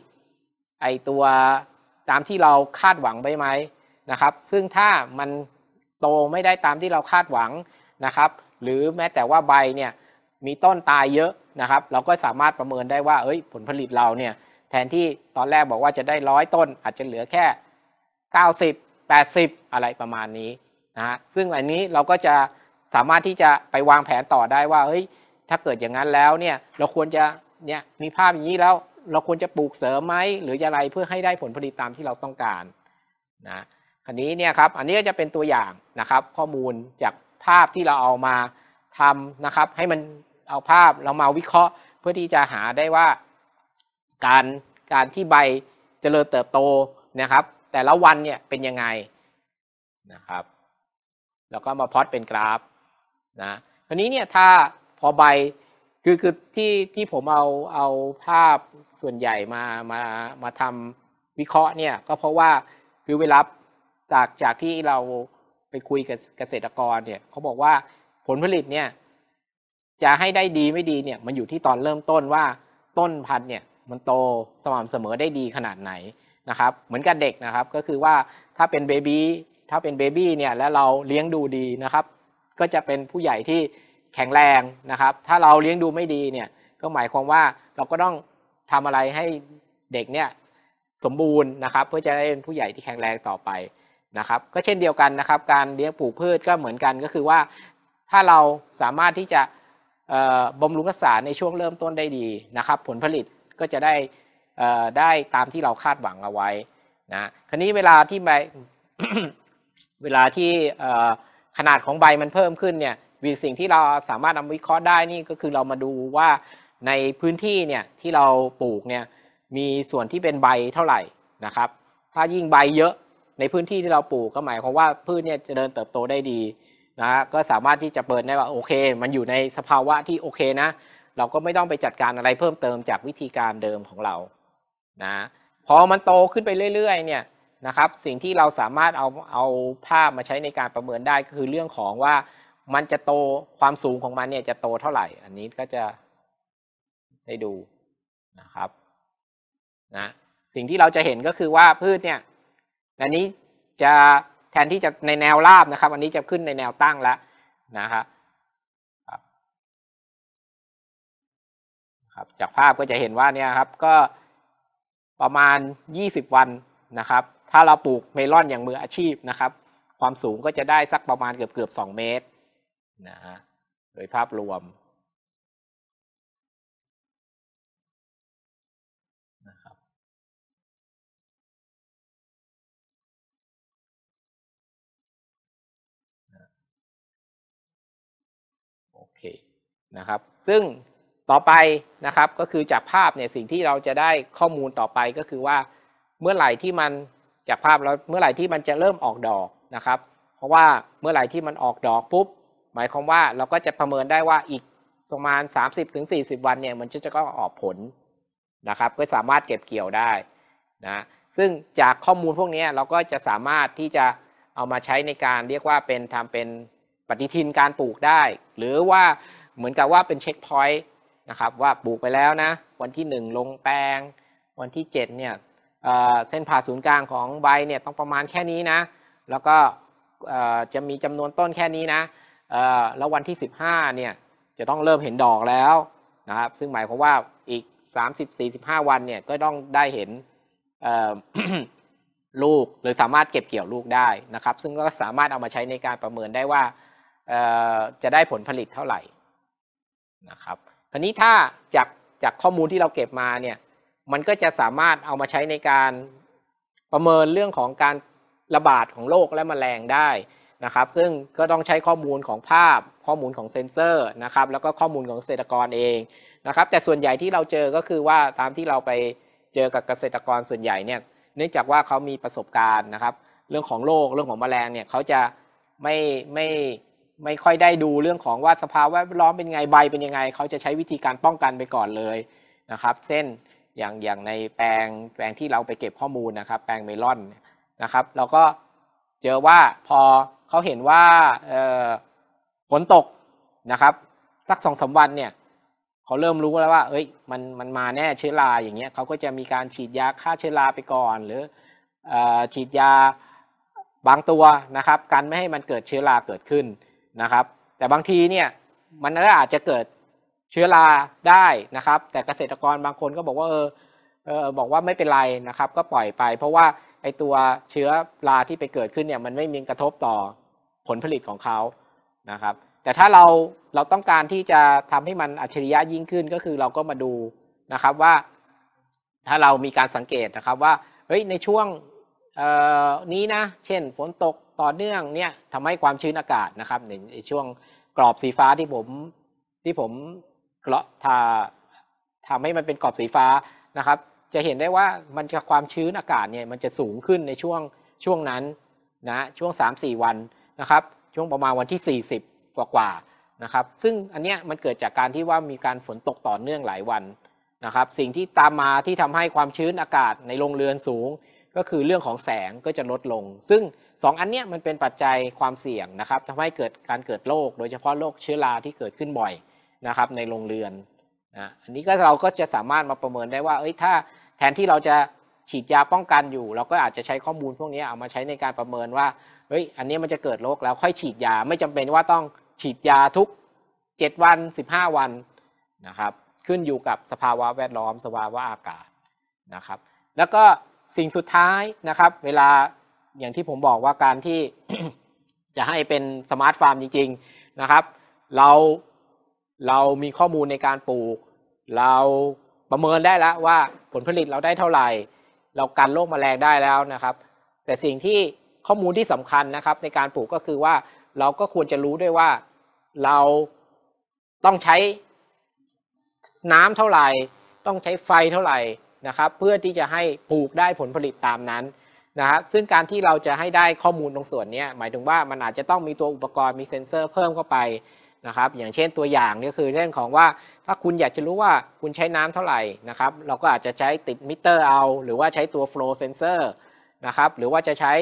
เราคาดหวังไหมนะครับซึ่งถ้ามันโตไม่ได้ตามที่เราคาดหวังนะครับหรือแม้แต่ว่าใบเนี่ยมีต้นตายเยอะนะครับเราก็สามารถประเมินได้ว่าผลผลิตเราเนี่ยแทนที่ตอนแรกบอกว่าจะได้100 ต้นอาจจะเหลือแค่90 80อะไรประมาณนี้นะฮะซึ่งอันนี้เราก็จะสามารถที่จะไปวางแผนต่อได้ว่าถ้าเกิดอย่างนั้นแล้วเนี่ยเราควรจะเนี่ยมีภาพอย่างนี้แล้วเราควรจะปลูกเสริมไหมหรืออะไรเพื่อให้ได้ผลผลิตตามที่เราต้องการนะคราวนี้เนี่ยครับอันนี้ก็จะเป็นตัวอย่างนะครับข้อมูลจากภาพที่เราเอามาทำนะครับให้มันเอาภาพเรามาวิเคราะห์เพื่อที่จะหาได้ว่าการที่ใบเจริญเติบโตนะครับแต่ละวันเนี่ยเป็นยังไงนะครับแล้วก็มาพล็อตเป็นกราฟนะคราวนี้เนี่ยถ้าพอใบคือที่ผมเอาภาพส่วนใหญ่มาทำวิเคราะห์เนี่ยก็เพราะว่าคือเวลาจากที่เราไปคุยกับเกษตรกรเนี่ยเขาบอกว่าผลผลิตเนี่ยจะให้ได้ดีไม่ดีเนี่ยมันอยู่ที่ตอนเริ่มต้นว่าต้นพันธุ์เนี่ยมันโตสม่ำเสมอได้ดีขนาดไหนนะครับเหมือนกับเด็กนะครับก็คือว่าถ้าเป็นเบบี้เนี่ยแล้วเราเลี้ยงดูดีนะครับก็จะเป็นผู้ใหญ่ที่แข็งแรงนะครับถ้าเราเลี้ยงดูไม่ดีเนี่ยก็หมายความว่าเราก็ต้องทำอะไรให้เด็กเนี่ยสมบูรณ์นะครับเพื่อจะได้เป็นผู้ใหญ่ที่แข็งแรงต่อไปนะครับก็เช่นเดียวกันนะครับการเลี้ยงปลูกพืชก็เหมือนกันก็คือว่าถ้าเราสามารถที่จะบำรุงรักษาในช่วงเริ่มต้นได้ดีนะครับผลผลิตก็จะได้ตามที่เราคาดหวังเอาไว้นะคราวนี้เวลาที่ใบ เวลาที่ขนาดของใบมันเพิ่มขึ้นเนี่ยสิ่งที่เราสามารถนำวิเคราะห์ได้นี่ก็คือเรามาดูว่าในพื้นที่เนี่ยที่เราปลูกเนี่ยมีส่วนที่เป็นใบเท่าไหร่นะครับถ้ายิ่งใบเยอะในพื้นที่ที่เราปลูกก็หมายความว่าพืชเนี่ยจะเดินเติบโตได้ดีนะก็สามารถที่จะเปิดได้ว่าโอเคมันอยู่ในสภาวะที่โอเคนะเราก็ไม่ต้องไปจัดการอะไรเพิ่มเติมจากวิธีการเดิมของเรานะพอมันโตขึ้นไปเรื่อยๆเนี่ยนะครับสิ่งที่เราสามารถเอาภาพมาใช้ในการประเมินได้ก็คือเรื่องของว่ามันจะโตความสูงของมันเนี่ยจะโตเท่าไหร่อันนี้ก็จะได้ดูนะครับนะสิ่งที่เราจะเห็นก็คือว่าพืชเนี่ยอันนี้จะแทนที่จะในแนวราบนะครับอันนี้จะขึ้นในแนวตั้งแล้วนะครับจากภาพก็จะเห็นว่าเนี่ยครับก็ประมาณ20วันนะครับถ้าเราปลูกเมลอนอย่างมืออาชีพนะครับความสูงก็จะได้สักประมาณเกือบ2 เมตรนะฮะโดยภาพรวมนะครับโอเคนะครับซึ่งต่อไปนะครับก็คือจากภาพเนี่ยสิ่งที่เราจะได้ข้อมูลต่อไปก็คือว่าเมื่อไหร่ที่มันจากภาพแล้วเมื่อไหร่ที่มันจะเริ่มออกดอกนะครับเพราะว่าเมื่อไหร่ที่มันออกดอกปุ๊บหมายความว่าเราก็จะประเมินได้ว่าอีกประมาณ30-40 วันเนี่ยมันจะก็ออกผลนะครับก็สามารถเก็บเกี่ยวได้นะซึ่งจากข้อมูลพวกนี้เราก็จะสามารถที่จะเอามาใช้ในการเรียกว่าเป็นทำเป็นปฏิทินการปลูกได้หรือว่าเหมือนกับว่าเป็นเช็คพอยต์นะครับว่าปลูกไปแล้วนะวันที่1ลงแปลงวันที่7เนี่ยเส้นผ่าศูนย์กลางของใบเนี่ยต้องประมาณแค่นี้นะแล้วก็จะมีจำนวนต้นแค่นี้นะแล้ววันที่15เนี่ยจะต้องเริ่มเห็นดอกแล้วนะครับซึ่งหมายความว่าอีก30-45 วันเนี่ยก็ต้องได้เห็น ลูกหรือสามารถเก็บเกี่ยวลูกได้นะครับซึ่งก็สามารถเอามาใช้ในการประเมินได้ว่าจะได้ผลผลิตเท่าไหร่นะครับคราวนี้ถ้าจากข้อมูลที่เราเก็บมาเนี่ยมันก็จะสามารถเอามาใช้ในการประเมินเรื่องของการระบาดของโรคและแมลงได้นะครับซึ่งก็ต้องใช้ข้อมูลของภาพข้อมูลของเซ็นเซอร์นะครับแล้วก็ข้อมูลของเกษตรกรเองนะครับแต่ส่วนใหญ่ที่เราเจอก็คือว่าตามที่เราไปเจอกับเกษตรกรส่วนใหญ่เนี่ยเนื่องจากว่าเขามีประสบการณ์นะครับเรื่องของโรคเรื่องของแมลงเนี่ยเขาจะไม่ค่อยได้ดูเรื่องของว่าสภาพแวดล้อมเป็นไงใบเป็นยังไงเขาจะใช้วิธีการป้องกันไปก่อนเลยนะครับเช่นอย่างในแปลงที่เราไปเก็บข้อมูลนะครับแปลงเมลอนนะครับเราก็เจอว่าพอเขาเห็นว่าฝนตกนะครับสัก2-3 วันเนี่ยเขาเริ่มรู้แล้วว่าเอ้ยมันมาแน่เชื้อราอย่างเงี้ยเขาก็จะมีการฉีดยาฆ่าเชื้อราไปก่อนหรือฉีดยาบางตัวนะครับกันไม่ให้มันเกิดเชื้อราเกิดขึ้นนะครับแต่บางทีเนี่ยมันก็อาจจะเกิดเชื้อราได้นะครับแต่เกษตรกรบางคนก็บอกว่าบอกว่าไม่เป็นไรนะครับก็ปล่อยไปเพราะว่าไอตัวเชื้อราที่ไปเกิดขึ้นเนี่ยมันไม่มีกระทบต่อผลผลิตของเขานะครับแต่ถ้าเราต้องการที่จะทำให้มันอัจฉริยะยิ่งขึ้นก็คือเราก็มาดูนะครับว่าถ้าเรามีการสังเกตนะครับว่าเฮ้ยในช่วงนี้นะเช่นฝนตกต่อเนื่องเนี่ยทำให้ความชื้นอากาศนะครับในช่วงกรอบสีฟ้าที่ผมทำให้มันเป็นกรอบสีฟ้านะครับจะเห็นได้ว่ามันจะความชื้นอากาศเนี่ยมันจะสูงขึ้นในช่วงนั้นนะช่วง 3-4 วันนะครับช่วงประมาณวันที่40กว่านะครับซึ่งอันเนี้ยมันเกิดจากการที่ว่ามีการฝนตกต่อเนื่องหลายวันนะครับสิ่งที่ตามมาที่ทำให้ความชื้นอากาศในโรงเรือนสูงก็คือเรื่องของแสงก็จะลดลงซึ่ง2 อันเนี้ยมันเป็นปัจจัยความเสี่ยงนะครับทำให้เกิดการเกิดโรคโดยเฉพาะโรคเชื้อราที่เกิดขึ้นบ่อยนะครับในโรงเรือนนะอันนี้ก็เราก็จะสามารถมาประเมินได้ว่าถ้าแทนที่เราจะฉีดยาป้องกันอยู่เราก็อาจจะใช้ข้อมูลพวกนี้เอามาใช้ในการประเมินว่าอันนี้มันจะเกิดโรคแล้วค่อยฉีดยาไม่จำเป็นว่าต้องฉีดยาทุก7 วัน15 วันนะครับขึ้นอยู่กับสภาวะแวดล้อมสภาวะอากาศนะครับแล้วก็สิ่งสุดท้ายนะครับเวลาอย่างที่ผมบอกว่าการที่ จะให้เป็นสมาร์ทฟาร์มจริงๆนะครับเรามีข้อมูลในการปลูกเราประเมินได้แล้วว่าผลผลิตเราได้เท่าไหร่เรากันโรคแมลงได้แล้วนะครับแต่สิ่งที่ข้อมูลที่สำคัญนะครับในการปลูกก็คือว่าเราก็ควรจะรู้ด้วยว่าเราต้องใช้น้ำเท่าไหร่ต้องใช้ไฟเท่าไหร่นะครับเพื่อที่จะให้ปลูกได้ผลผลิตตามนั้นนะครับซึ่งการที่เราจะให้ได้ข้อมูลตรงส่วนนี้หมายถึงว่ามันอาจจะต้องมีตัวอุปกรณ์มีเซ็นเซอร์เพิ่มเข้าไปนะครับอย่างเช่นตัวอย่างนี่คือเรื่องของว่าถ้าคุณอยากจะรู้ว่าคุณใช้น้ำเท่าไหร่นะครับเราก็อาจจะใช้ติดมิเตอร์เอาหรือว่าใช้ตัว flow sensor นะครับหรือว่าจะใช้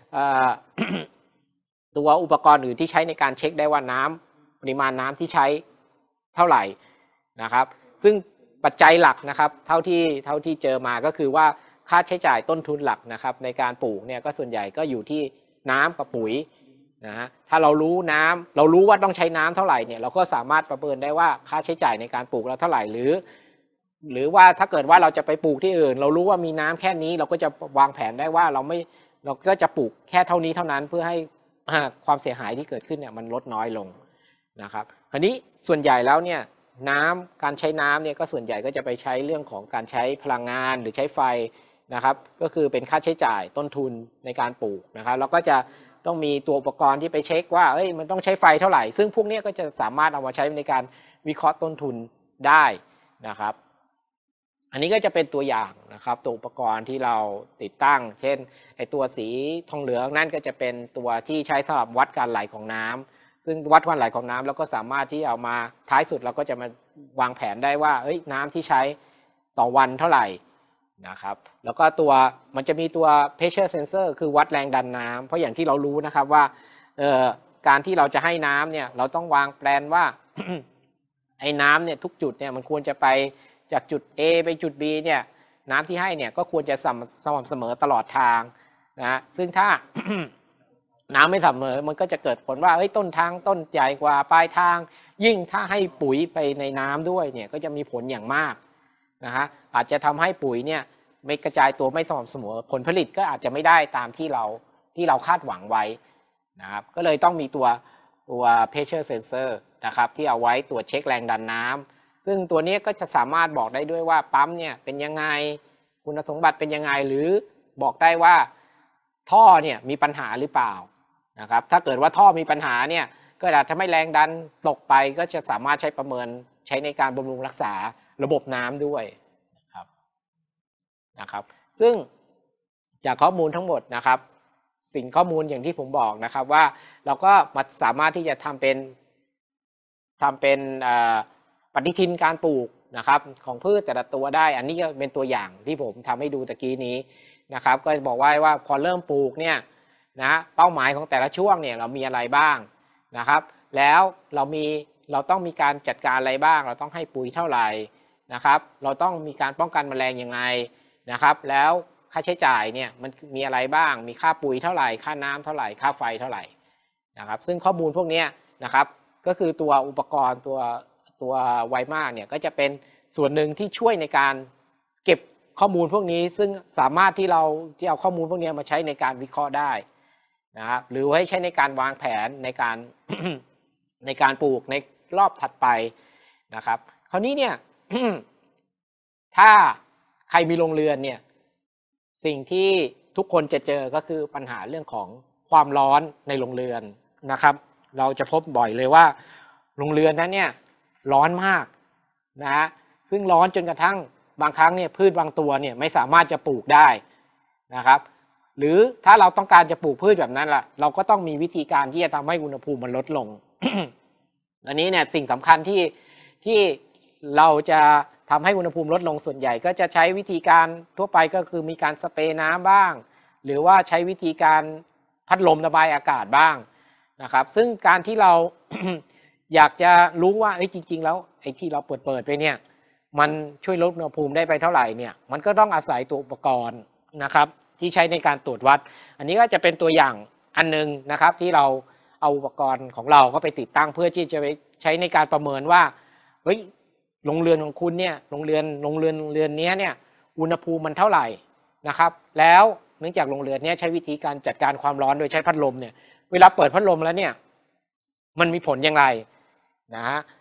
ตัวอุปกรณ์อื่นที่ใช้ในการเช็คได้ว่าน้ำปริมาณน้ำที่ใช้เท่าไหร่นะครับซึ่งปัจจัยหลักนะครับเท่าที่เจอมาก็คือว่าค่าใช้จ่ายต้นทุนหลักนะครับในการปลูกเนี่ยก็ส่วนใหญ่ก็อยู่ที่น้ำกับปุ๋ยนะฮะถ้าเรารู้เรารู้ว่าต้องใช้น้ำเท่าไหร่เนี่ยเราก็สามารถประเมินได้ว่าค่าใช้จ่ายในการปลูกเราเท่าไหร่หรือว่าถ้าเกิดว่าเราจะไปปลูกที่อื่นเรารู้ว่ามีน้ำแค่นี้เราก็จะวางแผนได้ว่าเราก็จะปลูกแค่เท่านี้เท่านั้นเพื่อให้ความเสียหายที่เกิดขึ้นเนี่ยมันลดน้อยลงนะครับคราวนี้ส่วนใหญ่แล้วเนี่ยการใช้น้ำเนี่ยก็ส่วนใหญ่ก็จะไปใช้เรื่องของการใช้พลังงานหรือใช้ไฟนะครับก็คือเป็นค่าใช้จ่ายต้นทุนในการปลูกนะครับเราก็จะต้องมีตัวอุปกรณ์ที่ไปเช็คว่ามันต้องใช้ไฟเท่าไหร่ซึ่งพวกนี้ก็จะสามารถเอามาใช้ในการวิเคราะห์ต้นทุนได้นะครับอันนี้ก็จะเป็นตัวอย่างนะครับตัวอุปกรณ์ที่เราติดตั้งเช่นไอตัวสีทองเหลืองนั่นก็จะเป็นตัวที่ใช้สำหรับวัดการไหลของน้ำซึ่งวัดการไหลของน้ำแล้วก็สามารถที่เอามาท้ายสุดเราก็จะมาวางแผนได้ว่าน้ำที่ใช้ต่อวันเท่าไหร่นะครับแล้วก็มันจะมีตัว pressure sensor คือวัดแรงดันน้ำเพราะอย่างที่เรารู้นะครับว่าการที่เราจะให้น้ำเนี่ยเราต้องวางแผนว่า ไอ้น้ำเนี่ยทุกจุดเนี่ยมันควรจะไปจากจุด A ไปจุด B เนี่ยน้ำที่ให้เนี่ยก็ควรจะสม่ำเสมอตลอดทางนะซึ่งถ้า น้ำไม่สม่ำเสมอมันก็จะเกิดผลว่าต้นทางต้นใหญ่กว่าปลายทางยิ่งถ้าให้ปุ๋ยไปในน้ำด้วยเนี่ยก็จะมีผลอย่างมากนะฮะอาจจะทำให้ปุ๋ยเนี่ยไม่กระจายตัวไม่สม่ำเสมอผลผลิตก็อาจจะไม่ได้ตามที่เราคาดหวังไว้นะครับก็เลยต้องมีตัว pressure sensor นะครับที่เอาไว้ตรวจเช็คแรงดันน้ำซึ่งตัวนี้ก็จะสามารถบอกได้ด้วยว่าปั๊มเนี่ยเป็นยังไงคุณสมบัติเป็นยังไงหรือบอกได้ว่าท่อเนี่ยมีปัญหาหรือเปล่านะครับถ้าเกิดว่าท่อมีปัญหาเนี่ยก็อาจจะไม่แรงดันตกไปก็จะสามารถใช้ประเมินใช้ในการบำรุงรักษาระบบน้ำด้วยนะครับซึ่งจากข้อมูลทั้งหมดนะครับสิ่งข้อมูลอย่างที่ผมบอกนะครับว่าเราก็สามารถที่จะทำเป็นปฏิทินการปลูกนะครับของพืชแต่ละตัวได้อันนี้ก็เป็นตัวอย่างที่ผมทำให้ดูตะกี้นี้นะครับก็บอกไว้ว่าพอเริ่มปลูกเนี่ยนะเป้าหมายของแต่ละช่วงเนี่ยเรามีอะไรบ้างนะครับแล้วเราต้องมีการจัดการอะไรบ้างเราต้องให้ปุ๋ยเท่าไหร่นะครับเราต้องมีการป้องกันแมลงยังไงนะครับแล้วค่าใช้จ่ายเนี่ยมันมีอะไรบ้างมีค่าปุ๋ยเท่าไหร่ค่าน้ำเท่าไหร่ค่าไฟเท่าไหร่นะครับซึ่งข้อมูลพวกนี้นะครับก็คือตัวอุปกรณ์ตัวไวมากเนี่ยก็จะเป็นส่วนหนึ่งที่ช่วยในการเก็บข้อมูลพวกนี้ซึ่งสามารถที่เอาข้อมูลพวกนี้มาใช้ในการวิเคราะห์ได้นะครับหรือให้ใช้ในการวางแผนในการ ในการปลูกในรอบถัดไปนะครับคราวนี้เนี่ย ถ้าใครมีโรงเรือนเนี่ยสิ่งที่ทุกคนจะเจอก็คือปัญหาเรื่องของความร้อนในโรงเรือนนะครับเราจะพบบ่อยเลยว่าโรงเรือนนั้นเนี่ยร้อนมากนะฮะซึ่งร้อนจนกระทั่งบางครั้งเนี่ยพืชบางตัวเนี่ยไม่สามารถจะปลูกได้นะครับหรือถ้าเราต้องการจะปลูกพืชแบบนั้นล่ะเราก็ต้องมีวิธีการที่จะทำให้อุณหภูมิมันลดลง อันนี้เนี่ยสิ่งสำคัญที่เราจะทำให้อุณหภูมิลดลงส่วนใหญ่ก็จะใช้วิธีการทั่วไปก็คือมีการสเปรย์น้ำบ้างหรือว่าใช้วิธีการพัดลมระบายอากาศบ้างนะครับซึ่งการที่เรา อยากจะรู้ว่าจริงๆแล้วไอ้ที่เราเปิดไปเนี่ยมันช่วยลดอุณหภูมิได้ไปเท่าไหร่เนี่ยมันก็ต้องอาศัยตัวอุปกรณ์นะครับที่ใช้ในการตรวจวัดอันนี้ก็จะเป็นตัวอย่างอันนึงนะครับที่เราเอาอุปกรณ์ของเราก็ไปติดตั้งเพื่อที่จะไปใช้ในการประเมินว่าโรงเรือนของคุณเนี่ยโรงเรือนนี้เนี่ยอุณหภูมิมันเท่าไหร่นะครับแล้วเนื่องจากโรงเรือนนี้ใช้วิธีการจัดการความร้อนโดยใช้พัดลมเนี่ยเวลาเปิดพัดลมแล้วเนี่ยมันมีผลอย่างไรนะฮะ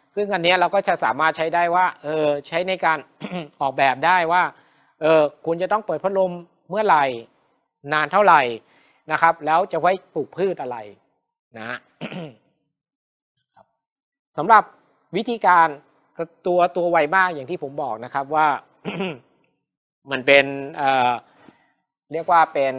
ซึ่งอันนี้เราก็จะสามารถใช้ได้ว่าใช้ในการ ออกแบบได้ว่าคุณจะต้องเปิดพัดลมเมื่อไหร่นานเท่าไหร่นะครับแล้วจะไว้ปลูกพืชอะไรนะ สำหรับวิธีการตัวไวมากอย่างที่ผมบอกนะครับว่า มันเป็นเรียกว่าเป็น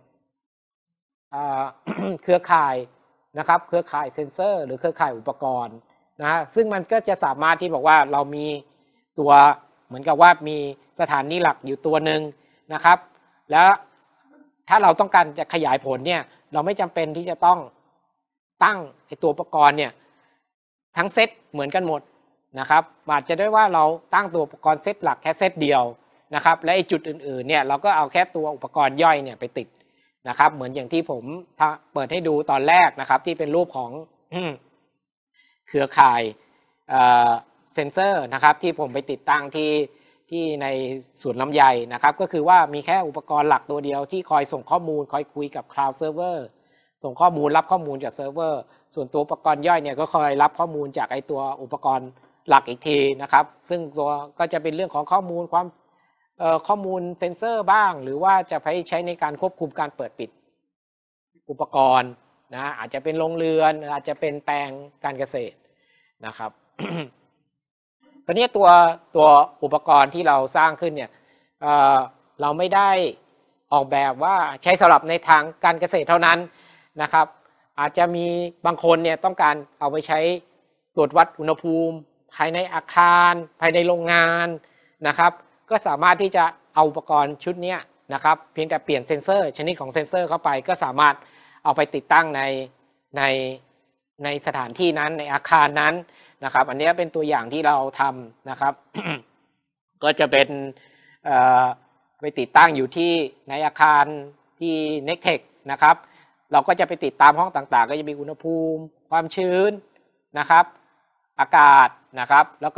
เครือข่ายนะครับเครือข่ายเซ็นเซอร์หรือเครือข่ายอุปกรณ์นะซึ่งมันก็จะสามารถที่บอกว่าเรามีตัวเหมือนกับว่ามีสถานีหลักอยู่ตัวหนึ่งนะครับแล้วถ้าเราต้องการจะขยายผลเนี่ยเราไม่จำเป็นที่จะต้องตั้งไอ้ตัวอุปกรณ์เนี่ยทั้งเซตเหมือนกันหมดนะครับอาจจะได้ว่าเราตั้งตัวอุปกรณ์เซตหลักแค่เซตเดียวนะครับและไอ้จุดอื่นๆเนี่ยเราก็เอาแค่ตัวอุปกรณ์ย่อยเนี่ยไปติดนะครับเหมือนอย่างที่ผมเปิดให้ดูตอนแรกนะครับที่เป็นรูปของเครือข่ายเซนเซอร์นะครับที่ผมไปติดตั้งที่ในสวนลำไยนะครับก็คือว่ามีแค่อุปกรณ์หลักตัวเดียวที่คอยส่งข้อมูลคอยคุยกับ Cloud Server ส่งข้อมูลรับข้อมูลจากเซิร์ฟเวอร์ส่วนตัวอุปกรณ์ย่อยเนี่ยก็คอยรับข้อมูลจากไอตัวอุปกรณ์หลักอีกทีนะครับซึ่งตัวก็จะเป็นเรื่องของข้อมูลข้อมูลเซ็นเซอร์บ้างหรือว่าจะใช้ในการควบคุมการเปิดปิดอุปกรณ์นะอาจจะเป็นโรงเรือนอาจจะเป็นแปลงการเกษตรนะครับ ตอนนี้ตัวอุปกรณ์ที่เราสร้างขึ้นเนี่ยเราไม่ได้ออกแบบว่าใช้สำหรับในทางการเกษตรเท่านั้นนะครับอาจจะมีบางคนเนี่ยต้องการเอาไปใช้ตรวจวัดอุณหภูมิภายในอาคารภายในโรงงานนะครับก็สามารถที่จะเอาอุปกรณ์ชุดนี้นะครับเพียงแต่เปลี่ยนเซ็นเซอร์ชนิดของเซ็นเซอร์เข้าไปก็สามารถเอาไปติดตั้งในสถานที่นั้นในอาคารนั้นนะครับอันนี้เป็นตัวอย่างที่เราทำนะครับ ก็จะเป็นไปติดตั้งอยู่ที่ในอาคารที่ Nectech นะครับเราก็จะไปติดตามห้องต่างๆก็จะมีอุณหภูมิความชื้นนะครับอากาศนะครับแล้วก็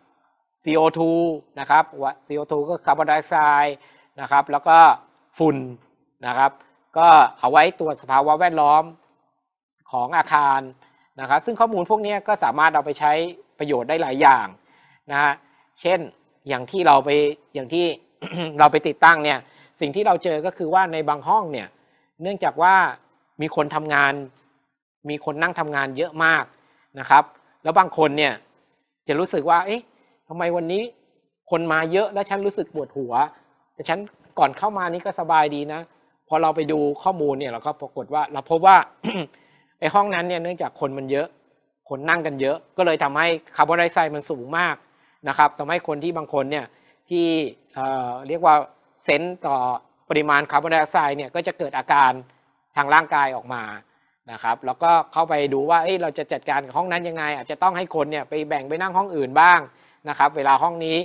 CO2 นะครับ CO2 ก็คาร์บอนไดออกไซด์นะครับแล้วก็ฝุ่นนะครับก็เอาไว้ตรวจสภาวะแวดล้อมของอาคารนะครับซึ่งข้อมูลพวกนี้ก็สามารถเอาไปใช้ประโยชน์ได้หลายอย่างนะฮะเช่นอย่างที่ เราไปติดตั้งเนี่ยสิ่งที่เราเจอก็คือว่าในบางห้องเนี่ยเนื่องจากว่ามีคนนั่งทำงานเยอะมากนะครับแล้วบางคนเนี่ยจะรู้สึกว่าเอ๊ะทำไมวันนี้คนมาเยอะแล้วฉันรู้สึกปวดหัวแต่ฉันก่อนเข้ามานี่ก็สบายดีนะพอเราไปดูข้อมูลเนี่ยเราก็ปรากฏว่าเราพบว่า ไอ้ห้องนั้นเนี่ยเนื่องจากคนมันเยอะคนนั่งกันเยอะก็เลยทำให้คาร์บอนไดออกไซด์มันสูงมากนะครับทำให้คนที่บางคนเนี่ยที่เรียกว่าเซนส์ต่อปริมาณคาร์บอนไดออกไซด์เนี่ยก็จะเกิดอาการทางร่างกายออกมานะครับแล้วก็เข้าไปดูว่าเราจะจัดการกับห้องนั้นยังไงอาจจะต้องให้คนเนี่ยไปแบ่งไปนั่งห้องอื่นบ้างนะครับเวลาห้องนี้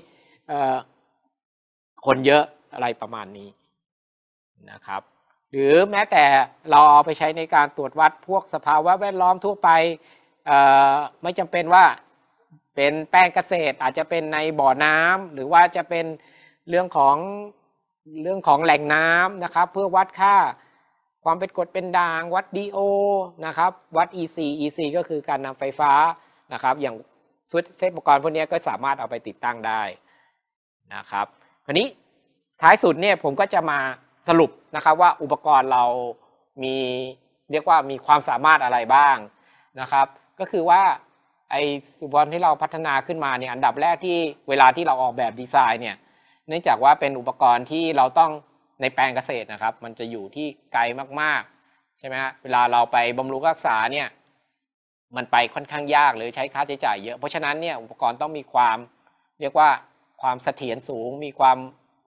คนเยอะอะไรประมาณนี้นะครับหรือแม้แต่เราเอาไปใช้ในการตรวจวัดพวกสภาวะแวดล้อมทั่วไปไม่จำเป็นว่าเป็นแป้งเกษตรอาจจะเป็นในบ่อน้ำหรือว่าจะเป็นเรื่องของแหล่งน้ำนะครับเพื่อวัดค่าความเป็นกรดเป็นด่างวัด DO นะครับวัด EC ก็คือการนำไฟฟ้านะครับอย่างอุปกรณ์พวกนี้ก็สามารถเอาไปติดตั้งได้นะครับคราวนี้ท้ายสุดเนี่ยผมก็จะมาสรุปนะครับว่าอุปกรณ์เราเรียกว่ามีความสามารถอะไรบ้างนะครับก็คือว่าไอ้อุปกรณ์ที่เราพัฒนาขึ้นมาเนี่ยอันดับแรกที่เวลาที่เราออกแบบดีไซน์เนี่ยเนื่องจากว่าเป็นอุปกรณ์ที่เราต้องในแปลงเกษตรนะครับมันจะอยู่ที่ไกลมากๆใช่ไหมฮะเวลาเราไปบำรุงรักษาเนี่ยมันไปค่อนข้างยากหรือใช้ค่าใช้จ่ายเยอะเพราะฉะนั้นเนี่ยอุปกรณ์ต้องมีความเรียกว่าความเสถียรสูงมีความ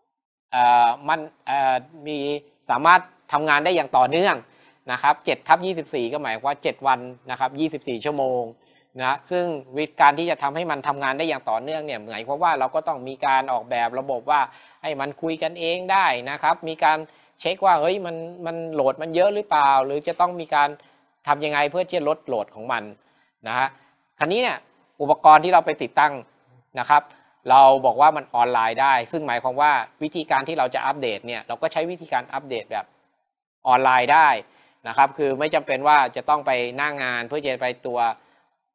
มีสามารถทำงานได้อย่างต่อเนื่องนะครับ7/24ก็หมายว่า7วันนะครับ24ชั่วโมงนะซึ่งวิธีการที่จะทำให้มันทำงานได้อย่างต่อเนื่องเนี่ยหมายความว่าเราก็ต้องมีการออกแบบระบบว่าให้มันคุยกันเองได้นะครับมีการเช็คว่าเฮ้ยมันโหลดมันเยอะหรือเปล่าหรือจะต้องมีการทำยังไงเพื่อที่จะลดโหลดของมันนะฮะคราวนี้เนี่ยอุปกรณ์ที่เราไปติดตั้งนะครับเราบอกว่ามันออนไลน์ได้ซึ่งหมายความว่าวิธีการที่เราจะอัปเดตเนี่ยเราก็ใช้วิธีการอัปเดตแบบออนไลน์ได้นะครับคือไม่จำเป็นว่าจะต้องไปหน้างานเพื่อจะไปตัวปรับ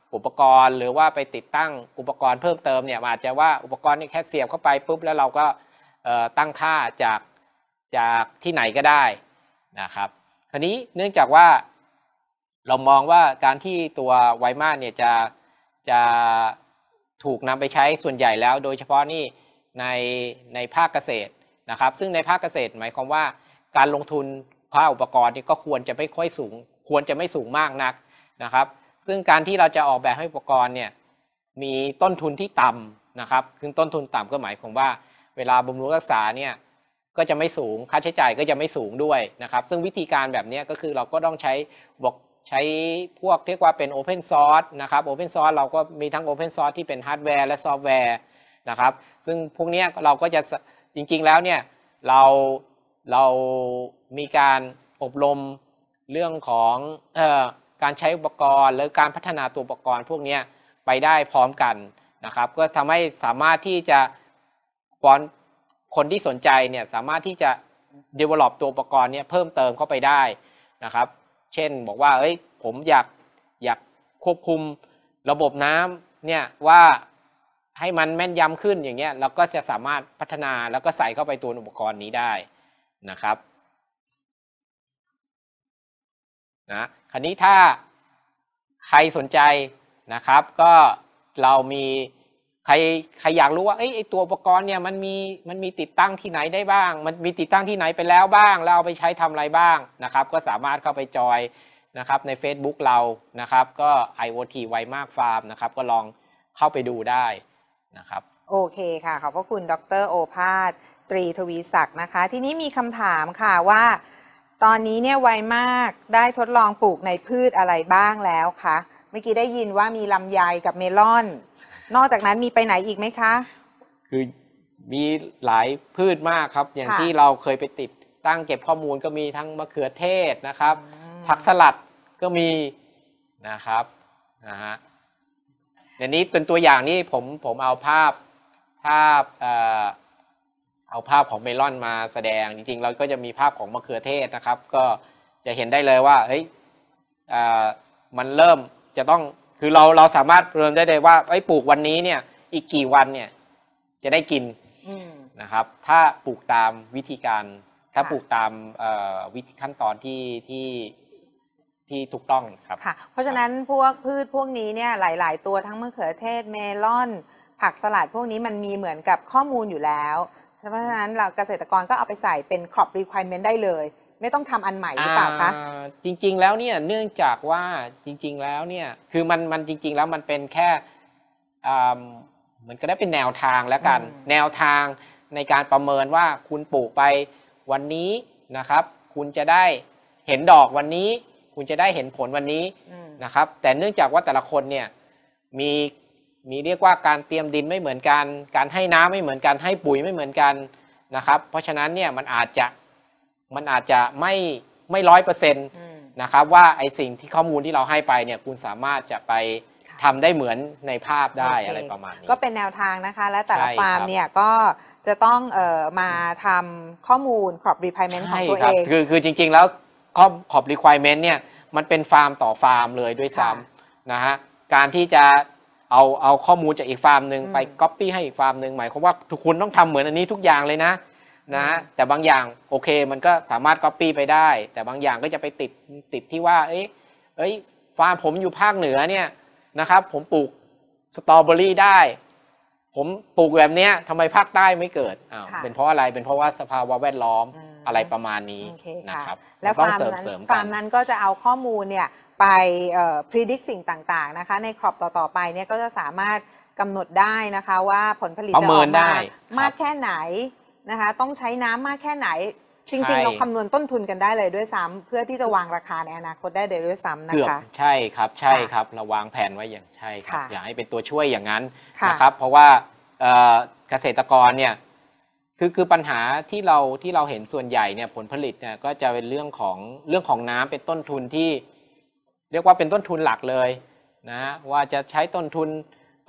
อุปกรณ์หรือว่าไปติดตั้งอุปกรณ์เพิ่มเติมเนี่ยอาจจะว่าอุปกรณ์นี่แค่เสียบเข้าไปปุ๊บแล้วเราก็ตั้งค่าจากที่ไหนก็ได้นะครับคราวนี้เนื่องจากว่าเรามองว่าการที่ตัวไวมาสเนี่ยจะถูกนำไปใช้ส่วนใหญ่แล้วโดยเฉพาะนี่ในภาคเกษตรนะครับซึ่งในภาคเกษตรหมายความว่าการลงทุนค่าอุปกรณ์นี่ก็ควรจะไม่ค่อยสูงควรจะไม่สูงมากนักนะครับซึ่งการที่เราจะออกแบบให้อุปกรณ์เนี่ยมีต้นทุนที่ต่ำนะครับคือต้นทุนต่ำก็หมายความว่าเวลาบำรุงรักษาเนี่ยก็จะไม่สูงค่าใช้จ่ายก็จะไม่สูงด้วยนะครับซึ่งวิธีการแบบนี้ก็คือเราก็ต้องใช้พวกเรียกว่าเป็น Open Source นะครับ Open Source เราก็มีทั้ง Open Source ที่เป็นฮาร์ดแวร์และซอฟต์แวร์นะครับซึ่งพวกนี้เราก็จะจริงๆแล้วเนี่ยเรามีการอบรมเรื่องของการใช้อุปกรณ์หรือการพัฒนาตัวอุปกรณ์พวกนี้ไปได้พร้อมกันนะครับก็ทำให้สามารถที่จะคนที่สนใจเนี่ยสามารถที่จะ develop ตัวอุปกรณ์เนี่ยเพิ่มเติมเข้าไปได้นะครับเช่นบอกว่าผมอยากควบคุมระบบน้ำเนี่ยว่าให้มันแม่นยำขึ้นอย่างเงี้ยเราก็จะสามารถพัฒนาแล้วก็ใส่เข้าไปตัวอุปกรณ์นี้ได้นะครับคราวนี้ถ้าใครสนใจนะครับก็เรามีใครอยากรู้ว่าไอ้ตัวอุปกรณ์เนี่ยมันมีติดตั้งที่ไหนได้บ้างมันมีติดตั้งที่ไหนไปแล้วบ้างแล้วเอาไปใช้ทำอะไรบ้างนะครับก็สามารถเข้าไปจอยนะครับใน Facebook เรานะครับก็ IoT ไวมากฟาร์มนะครับก็ลองเข้าไปดูได้นะครับโอเคค่ะขอบพระคุณดร.โอภาส ตรีทวีศักดิ์นะคะทีนี้มีคำถามค่ะว่าตอนนี้เนี่ยไวมากได้ทดลองปลูกในพืชอะไรบ้างแล้วคะเมื่อกี้ได้ยินว่ามีลำไยกับเมลอนนอกจากนั้นมีไปไหนอีกไหมคะคือมีหลายพืชมากครับอย่างที่เราเคยไปติดตั้งเก็บข้อมูลก็มีทั้งมะเขือเทศนะครับผักสลัดก็มีนะครับเดี๋ยวนี้เป็นตัวอย่างนี้ผมเอาภาพของเมลอนมาแสดงจริงๆเราก็จะมีภาพของมะเขือเทศนะครับก็จะเห็นได้เลยว่ามันเริ่มจะต้องคือเราสามารถเริ่มได้เลยว่าปลูกวันนี้เนี่ยอีกกี่วันเนี่ยจะได้กินนะครับถ้าปลูกตามวิธีการถ้าปลูกตามวิธีขั้นตอนที่ถูกต้องครับค่ะเพราะฉะนั้นพวกพืชพวกนี้เนี่ยหลายๆตัวทั้งมะเขือเทศเมลอนผักสลัดพวกนี้มันมีเหมือนกับข้อมูลอยู่แล้วเพราะฉะนั้นเราเกษตรกรก็เอาไปใส่เป็น crop requirement ได้เลยไม่ต้องทำอันใหม่หรือเปล่าคะจริงๆแล้วเนี่ยเนื่องจากว่าจริงๆแล้วเนี่ยคือมันจริงๆแล้วมันเป็นแค่เหมือนก็ได้เป็นแนวทางแล้วกันแนวทางในการประเมินว่าคุณปลูกไปวันนี้นะครับคุณจะได้เห็นดอกวันนี้คุณจะได้เห็นผลวันนี้นะครับแต่เนื่องจากว่าแต่ละคนเนี่ยมีเรียกว่าการเตรียมดินไม่เหมือนกันการให้น้ำไม่เหมือนกันให้ปุ๋ยไม่เหมือนกันนะครับเพราะฉะนั้นเนี่ยมันอาจจะไม่100%นะครับว่าไอสิ่งที่ข้อมูลที่เราให้ไปเนี่ยคุณสามารถจะไปทำได้เหมือนในภาพได้อะไรประมาณนี้ก็เป็นแนวทางนะคะและแต่ละฟาร์มเนี่ยก็จะต้องมาทำข้อมูล crop requirement ของตัวเองคือจริงๆแล้วcrop requirement เนี่ยมันเป็นฟาร์มต่อฟาร์มเลยด้วยซ้ำนะฮะการที่จะเอาข้อมูลจากอีกฟาร์มหนึ่งไป copy ให้อีกฟาร์มหนึ่งหมายความว่าทุกคนต้องทำเหมือนอันนี้ทุกอย่างเลยนะแต่บางอย่างโอเคมันก็สามารถ copy ไปได้แต่บางอย่างก็จะไปติดที่ว่าฟาร์มผมอยู่ภาคเหนือเนี่ยนะครับผมปลูกสตรอเบอรี่ได้ผมปลูกแบบนี้ทำไมภาคใต้ไม่เกิดเป็นเพราะอะไรเป็นเพราะว่าสภาวะแวดล้อมอะไรประมาณนี้นะครับแล้วฟาร์มนั้นก็จะเอาข้อมูลเนี่ยไปpredict สิ่งต่างๆนะคะในครอบต่อๆไปเนี่ยก็จะสามารถกำหนดได้นะคะว่าผลผลิตจะออกมามากแค่ไหนนะคะต้องใช้น้ำมากแค่ไหนจริงๆเราคำนวณต้นทุนกันได้เลยด้วยซ้ำเพื่อที่จะวางราคาในอนาคตได้เลยด้วยซ้ำนะคะใช่ครับเราวางแผนไว้อย่างใช่ครับอยากให้เป็นตัวช่วยอย่างนั้นนะครับเพราะว่าเกษตรกรเนี่ยคือปัญหาที่เราเห็นส่วนใหญ่เนี่ยผลผลิตเนี่ยก็จะเป็นเรื่องของน้ำเป็นต้นทุนที่เรียกว่าเป็นต้นทุนหลักเลยนะว่าจะใช้ต้นทุน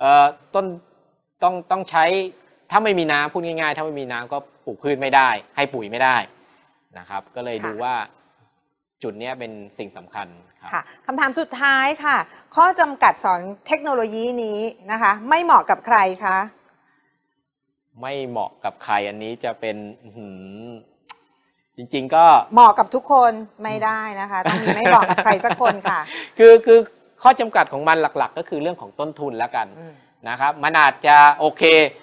ต้องใช้ถ้าไม่มีน้ำพูดง่ายๆถ้าไม่มีน้ำก็ปลูกพืชไม่ได้ให้ปุ๋ยไม่ได้นะครับก็เลยดูว่าจุดนี้เป็นสิ่งสำคัญครับค่ะคำถามสุดท้ายค่ะข้อจำกัดสอนเทคโนโลยีนี้นะคะไม่เหมาะกับใครคะไม่เหมาะกับใครอันนี้จะเป็นจริงๆก็เหมาะกับทุกคนไม่ได้นะคะต้องมีไม่เหมาะกับใครสักคนค่ะคือข้อจำกัดของมันหลักๆก็คือเรื่องของต้นทุนแล้วกันนะครับมันอาจจะโอเค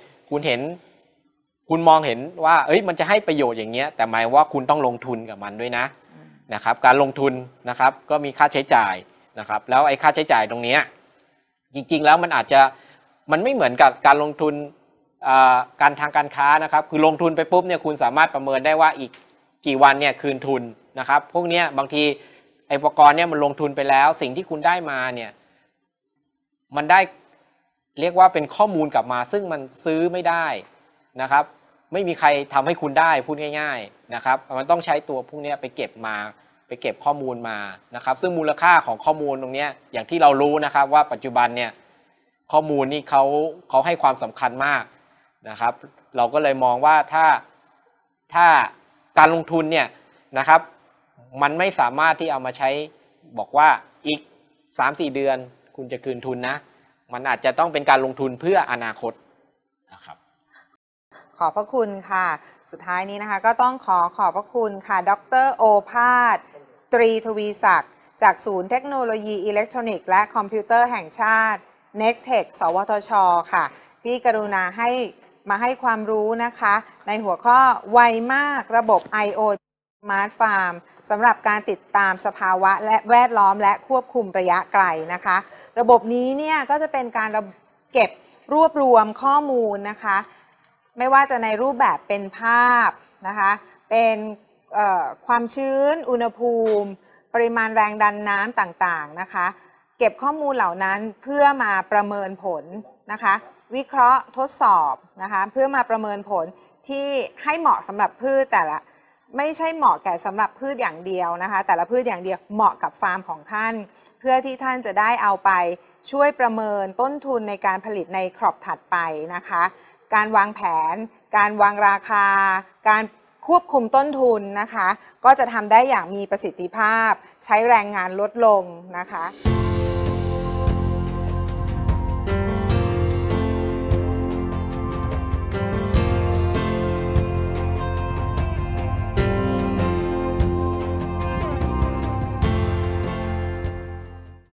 คุณมองเห็นว่ามันจะให้ประโยชน์อย่างเงี้ยแต่หมายว่าคุณต้องลงทุนกับมันด้วยนะครับการลงทุนนะครับก็มีค่าใช้จ่ายนะครับแล้วไอ้ค่าใช้จ่ายตรงนี้จริงๆแล้วมันไม่เหมือนกับการลงทุนการทางการค้านะครับคือลงทุนไปปุ๊บเนี่ยคุณสามารถประเมินได้ว่าอีกกี่วันเนี่ยคืนทุนนะครับพวกเนี้ยบางทีไอ้อุปกรณ์เนี่ยมันลงทุนไปแล้วสิ่งที่คุณได้มาเนี่ยมันได้เรียกว่าเป็นข้อมูลกลับมาซึ่งมันซื้อไม่ได้นะครับไม่มีใครทำให้คุณได้พูดง่ายๆนะครับมันต้องใช้ตัวพวกนี้ไปเก็บข้อมูลมานะครับซึ่งมูลค่าของข้อมูลตรงนี้อย่างที่เรารู้นะครับว่าปัจจุบันเนี่ยข้อมูลนี่เขาให้ความสำคัญมากนะครับเราก็เลยมองว่าถ้าการลงทุนเนี่ยนะครับมันไม่สามารถที่เอามาใช้บอกว่าอีก 3-4 เดือนคุณจะคืนทุนนะมันอาจจะต้องเป็นการลงทุนเพื่ออนาคตนะครับขอบพระคุณค่ะสุดท้ายนี้นะคะก็ต้องขอบพระคุณค่ะดร.โอภาส ตรีทวีศักดิ์จากศูนย์เทคโนโลยีอิเล็กทรอนิกส์และคอมพิวเตอร์แห่งชาติ NECTEC สวทช.ค่ะที่กรุณามาให้ความรู้นะคะในหัวข้อไวมากระบบ IoT Smart Farm สำหรับการติดตามสภาวะและแวดล้อมและควบคุมระยะไกลนะคะระบบนี้เนี่ยก็จะเป็นการเก็บรวบรวมข้อมูลนะคะไม่ว่าจะในรูปแบบเป็นภาพนะคะเป็นความชื้นอุณหภูมิปริมาณแรงดันน้ำต่างๆนะคะเก็บข้อมูลเหล่านั้นเพื่อมาประเมินผลนะคะวิเคราะห์ทดสอบนะคะเพื่อมาประเมินผลที่ให้เหมาะสำหรับพืชแต่ละไม่ใช่เหมาะแก่สำหรับพืชอย่างเดียวนะคะแต่ละพืชอย่างเดียวเหมาะกับฟาร์มของท่านเพื่อที่ท่านจะได้เอาไปช่วยประเมินต้นทุนในการผลิตในครอบถัดไปนะคะการวางแผนการวางราคาการควบคุมต้นทุนนะคะก็จะทำได้อย่างมีประสิทธิภาพใช้แรงงานลดลงนะคะ